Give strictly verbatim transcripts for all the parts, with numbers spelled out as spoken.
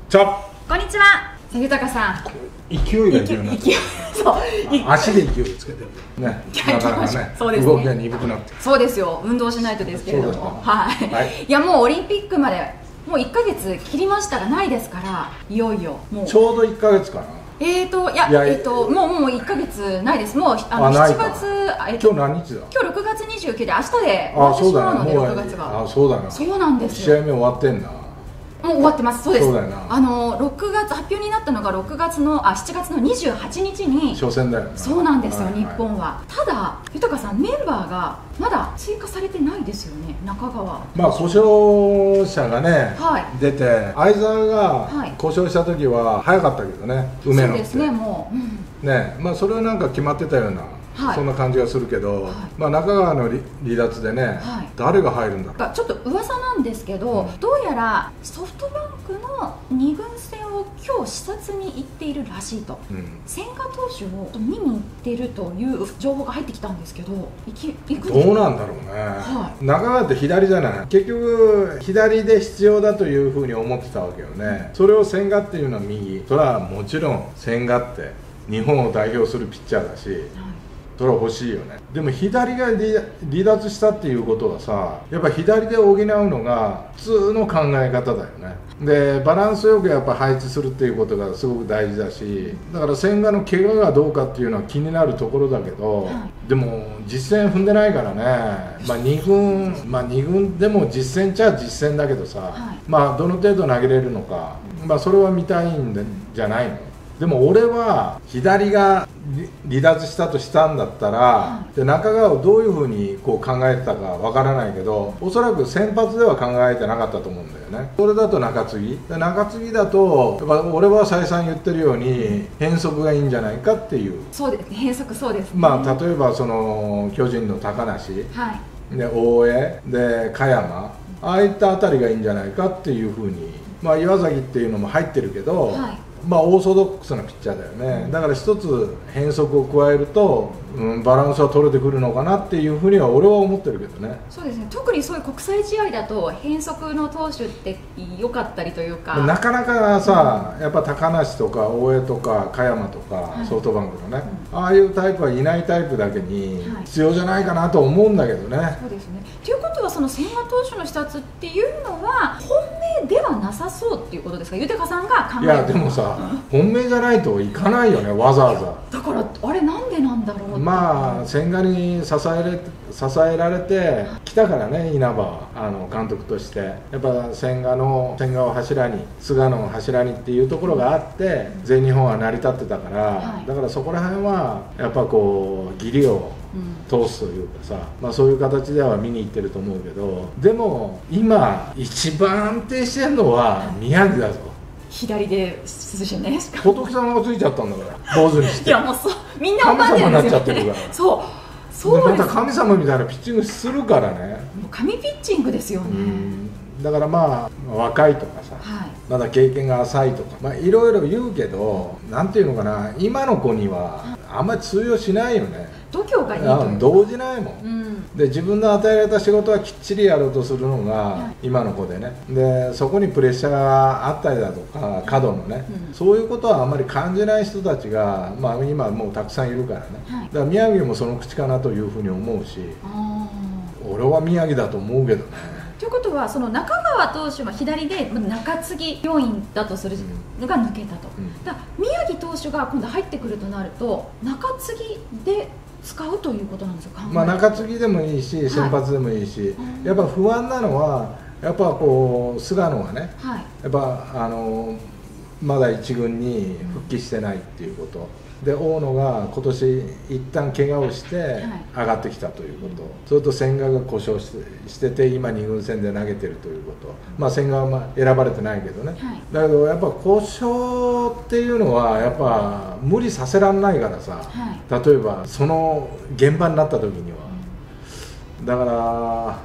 ちゃこんにちは。豊さん。 勢いがいるようになって、 そう、 足で勢いつけてるね。なかなかね、 そうですね、 動きが鈍くなって。 そうですよ。運動しないとですけれども、はい、はい。いやもうオリンピックまでもういっかげつ切りましたがないですから、いよいよもうちょうどいっかげつかな。 えーといやえーともうもういっかげつないです。もうあのしちがつ、 え今日何日だ？ 今日ろくがつにじゅうくにちで明日で終わってしまうので、ろくがつが。 あ、そうだな。 そうなんですよ。 試合目終わってんな。 もう終わってます。そうです。 そうだよな。 あのろくがつ発表になったのがろくがつのあしちがつのにじゅうはちにちに初戦だよね。 そうなんですよ、はいはい、日本は。ただ豊さん、メンバーがまだ追加されてないですよね。中川、 まあ故障者がね、はい、出て相澤が故障した時は早かったけどね、梅野って。そうですね、もう、うん、ね、まあそれはなんか決まってたような、はい、そんな感じがするけど、はい、まあ中川の離脱でね、はい、誰が入るんだろう。 ちょっと噂なんですけど、うん、どうやらソフトバンクのに軍戦を今日視察に行っているらしいと、うん、千賀投手を見に行ってるという情報が入ってきたんですけど、行き行くどうなんだろうね、はい、中川って左じゃない。結局左で必要だというふうに思ってたわけよね、うん、それを千賀っていうのは右。それはもちろん千賀って日本を代表するピッチャーだし、はい、それは欲しいよね。でも左が離脱したっていうことはさ、やっぱ左で補うのが普通の考え方だよね。でバランスよくやっぱ配置するっていうことがすごく大事だし、だから千賀の怪我がどうかっていうのは気になるところだけど、はい、でも実戦踏んでないからね。まあに軍まあに軍でも実戦っちゃ実戦だけどさ、はい、まあどの程度投げれるのか、まあそれは見たいんじゃないの。でも俺は左が離脱したとしたんだったら、はい、で中川をどういうふうにこう考えてたかわからないけど、おそらく先発では考えてなかったと思うんだよね。それだと中継ぎで中継ぎだとやっぱ俺は再三言ってるように変則がいいんじゃないかっていう。 そうですね、変則。そうですね。 まあ例えばその巨人の高梨、はい、で大江で加山、ああいったあたりがいいんじゃないかっていうふうに。まあ岩崎っていうのも入ってるけど、はい、まあオーソドックスなピッチャーだよね。だから一つ変則を加えると、うん、バランスは取れてくるのかなっていうふうには俺は思ってるけどね。そうですね。 特にそういう国際試合だと変則の投手って良かったりというか、 なかなかさ、うん、やっぱ高梨とか大江とか加山とか、はい、ソフトバンクのね、うん、ああいうタイプはいないタイプだけに必要じゃないかなと思うんだけどね。はい、 そうですね。ということはその千賀投手の視察っていうのは本命ではなさそうっていうことですか、豊さんが考える。いやでもさ、うん、本命じゃないといかないよね、わざわざ。 だからあれなんでなんだろうって。 まあ千賀に支えれ支えられてきたからね、稲葉はあの監督として。やっぱ千賀の千賀を柱に菅野を柱にっていうところがあって全日本は成り立ってたから、はい、だからそこら辺はやっぱこう義理を通すというかさ、まあ、そういう形では見に行ってると思うけど、でも今一番安定してるのは宮城だぞ。 左で涼しいね。 仏様がついちゃったんだから坊主にして。 いやもうそうみんなおばあちゃんですよね。神様になっちゃってるから。そうそうです。 また神様みたいなピッチングするからね。 もう神ピッチングですよね。 だからまあ若いとかさ、はい、まだ経験が浅いとか、まあいろいろ言うけど、なんていうのかな、今の子にはあんまり通用しないよね。 度胸がいいというか動じないもん、うん、で自分の与えられた仕事はきっちりやろうとするのが今の子でね。でそこにプレッシャーがあったりだとか過度のね、うん、そういうことはあんまり感じない人たちが、まあ、今もうたくさんいるからね、はい、だから宮城もその口かなというふうに思うし、俺は宮城だと思うけどね。 ということはその中川投手は左で中継ぎ要員だとするのが抜けたと、うん、だから宮城投手が今度入ってくるとなると中継ぎで使うということなんですよ。 まあ中継ぎでもいいし先発でもいいし、はい、やっぱ不安なのはやっぱこう菅野がね、はい、やっぱあのまだ一軍に復帰してないっていうこと、うん、で大野が今年一旦怪我をして上がってきたということ、はい、それと千賀が故障してしてて今に軍戦で投げてるということ、まあ千賀はまあ選ばれてないけどね、はい、だけどやっぱ故障っていうのはやっぱ無理させられないからさ、はい、例えばその現場になった時には、うん、だから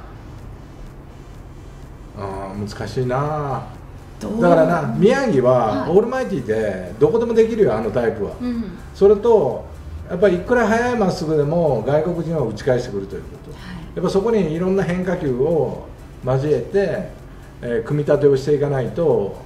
あ難しいな。だからな、宮城はオールマイティーでどこでもできるよ、あのタイプは、うん、それとやっぱりいくら速いまっすぐでも外国人は打ち返してくるということ、はい、やっぱそこにいろんな変化球を交えて、えー、組み立てをしていかないと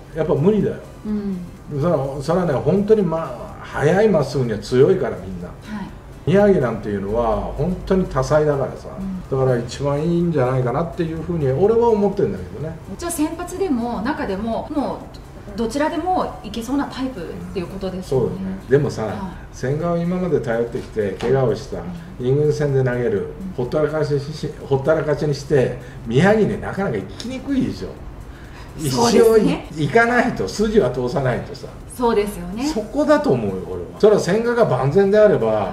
やっぱ無理だよ、うん、それはそれはね本当に、まあ、速いまっすぐには強いからみんな、はい、宮城なんていうのは本当に多彩だからさ、うん、だから一番いいんじゃないかなっていうふうに俺は思ってるんだけどね。 じゃあ先発でも中でももうどちらでもいけそうなタイプっていうことですよね。そうだね。 でもさ、はい、千賀を今まで頼ってきて怪我をした、に軍戦で投げる、ほったらかししほったらかしにして宮城になかなか行きにくいでしょ。一生行かないと、筋は通さないとさ。 そうですよね。 そこだと思うよ俺は。それは千賀が万全であれば、はい、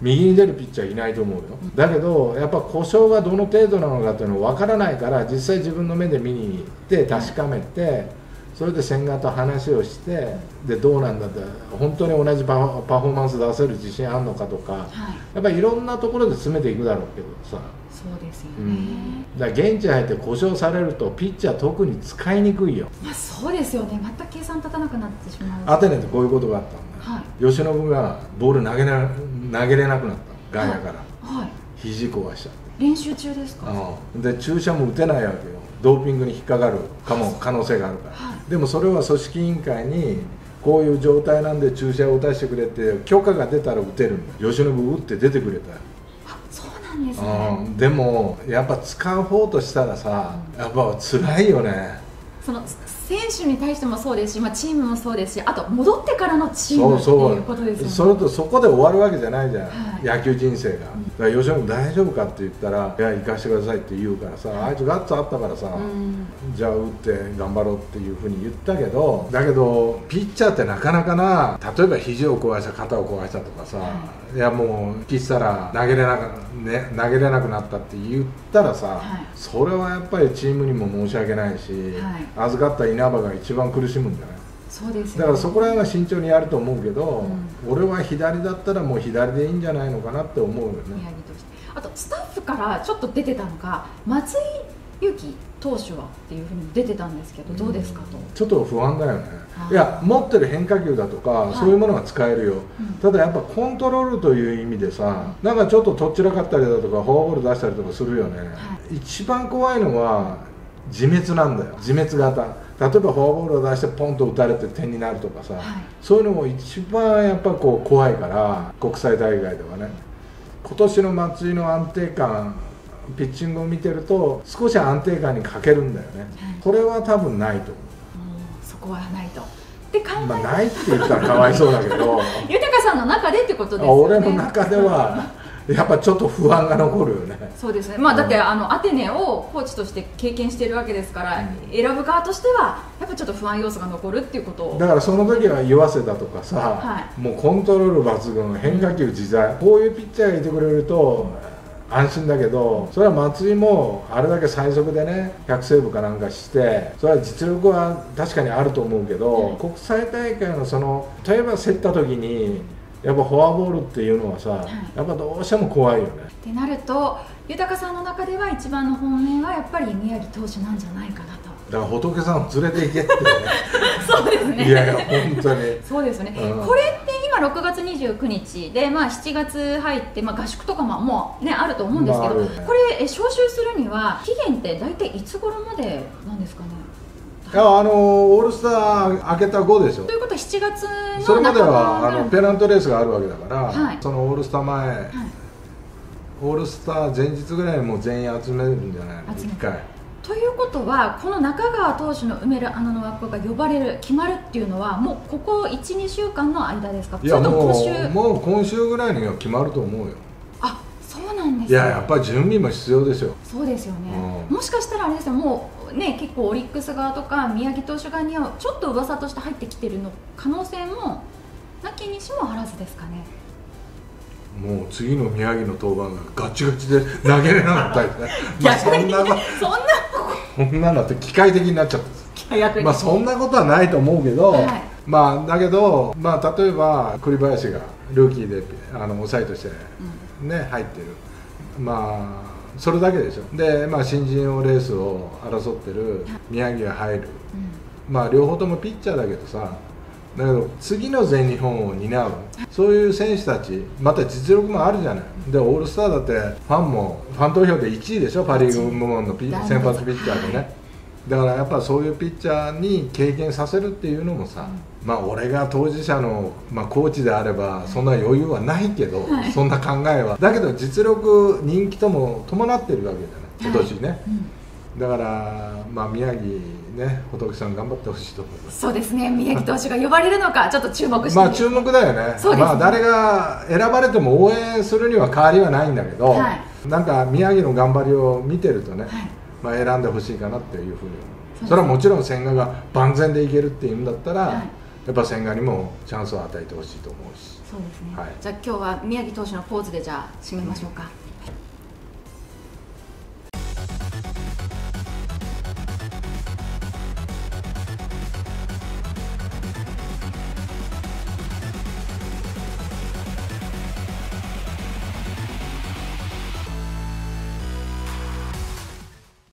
右に出るピッチャーいないと思うよ、うん、だけどやっぱ故障がどの程度なのかっていうの分からないから、実際自分の目で見に行って確かめて、はい、それで千賀と話をして、でどうなんだって、本当に同じパフォーマンス出せる自信あるのかとか、はい、やっぱりいろんなところで詰めていくだろうけどさ。 そうですよね、 うん、だから現地入って故障されるとピッチャー特に使いにくいよ。 まあそうですよね。また計算立たなくなってしまう。 アテネってこういうことがあったんだ、はい、由伸がボール投げな投げれなくなった、外野から、はいはい、肘壊しちゃって。 練習中ですか？ うん、で注射も打てないわけよ、ドーピングに引っかかるかも可能性があるから、はい、でもそれは組織委員会にこういう状態なんで注射を打たせてくれって許可が出たら打てるんだよ。由伸打って出てくれたよ。 なんですね、 うん、でもやっぱ使う方としたらさ、やっぱ辛いよね。 その選手に対してもそうですし、まあ、チームもそうですし、あと戻ってからのチームっていうことですよね。 それとそこで終わるわけじゃないじゃん、はい、野球人生が、うん、だから吉野君大丈夫かって言ったら、いや行かしてくださいって言うからさ、あいつガッツあったからさ、うん、じゃあ打って頑張ろうっていうふうに言ったけど、だけどピッチャーってなかなかな、例えば肘を壊した肩を壊したとかさ、はい、いやもうピッチャー投げれなく、ね、投げれなくなったって言ったらさ、はい、それはやっぱりチームにも申し訳ないし、はい、預かった稲葉が一番苦しむんじゃない。 そうですよね、 だからそこら辺は慎重にやると思うけど、うん、俺は左だったらもう左でいいんじゃないのかなって思うよね。 宮城としてあとスタッフからちょっと出てたのが、松井裕樹投手はっていうふうに出てたんですけど、どうですかと、うん、 ちょっと不安だよね。いや持ってる変化球だとか、はい、そういうものが使えるよ、うん、ただやっぱコントロールという意味でさ、うん、なんかちょっととっちらかったりだとかフォアボール出したりとかするよね、はい、一番怖いのは自滅なんだよ。自滅型、例えばフォアボールを出してポンと打たれて点になるとかさ、はい、そういうのも一番やっぱこう怖いから、国際大会ではね。今年の松井の安定感、ピッチングを見てると少し安定感に欠けるんだよね、はい、これは多分ないと思う。 そこはないとで考え、 まあ、ないって言ったらかわいそうだけど豊さんの中でってことですよね。 俺の中ではやっぱちょっと不安が残るよね。 そうですね、まあ、だって、うん、あのアテネをコーチとして経験しているわけですから、うん、選ぶ側としてはやっぱちょっと不安要素が残るっていうことを、 だからその時は岩瀬だとかさ、はい、もうコントロール抜群、変化球自在、こういうピッチャーがいてくれると安心だけど、それは松井もあれだけ最速でねひゃくセーブかなんかして、それは実力は確かにあると思うけど、うん、国際大会のその例えば競った時にやっぱフォアボールっていうのはさ、はい、やっぱどうしても怖いよね。 ってなると豊さんの中では一番の本命はやっぱり宮城投手なんじゃないかなと。 だから仏さんを連れて行けってねそうですね。 いやいや本当にそうですね、うん、これって今ろくがつにじゅうくにちで、まあ、しちがつ入って、まあ、合宿とかももう、ね、あると思うんですけど、まあね、これえ招集するには期限って大体いつ頃までなんですかね。 いやあのオールスター明けたごでしょ。 ということはしちがつのそれまではあのペナントレースがあるわけだから、はい、そのオールスター前、はい、オールスター前日ぐらいにもう全員集めるんじゃないのいっかい。 ということはこの中川投手の埋める穴の枠が呼ばれる決まるっていうのはもうここ いちにしゅうかんの間ですか。 いやもうもう今週ぐらいには決まると思うよ。 あ、そうなんですね。 いややっぱり準備も必要ですよ。 そうですよね、うん、もしかしたらあれですよ、もうね結構オリックス側とか宮城投手側にはちょっと噂として入ってきてるの可能性もなきにしもあらずですかね。 もう次の宮城の登板がガチガチで投げれなかったりねまあそんなそんなそんなのって機械的になっちゃったまあそんなことはないと思うけど、はい、まあだけど、まあ、例えば栗林がルーキーであの抑えとして、ね、うん、入ってる、まあそれだけでしょ。で、まあ、新人王レースを争ってる宮城が入る、うん、まあ両方ともピッチャーだけどさ、だけど次の全日本を担うそういう選手たち、また実力もあるじゃない。でオールスターだってファンもファン投票でいちいでしょ、パ・リーグ部門のピ先発ピッチャーでね。 だからやっぱそういうピッチャーに経験させるっていうのもさ、うん、まあ俺が当事者の、まあ、コーチであればそんな余裕はないけど、はい、そんな考えはだけど実力人気とも伴ってるわけじゃない今年ね、はいうん、だからまあ宮城ね仏さん頑張ってほしいと思います。 そうですね宮城投手が呼ばれるのかちょっと注目してまあ注目だよね。そうですねまあ誰が選ばれても応援するには変わりはないんだけど、はい、なんか宮城の頑張りを見てるとね、はいまあ、選んでほしいかなっていうふうに思う。それはもちろん千賀が万全でいけるっていうんだったら、はい、やっぱ千賀にもチャンスを与えてほしいと思うし。 そうですね、はい、じゃあ今日は宮城投手のポーズでじゃあ締めましょうか、うん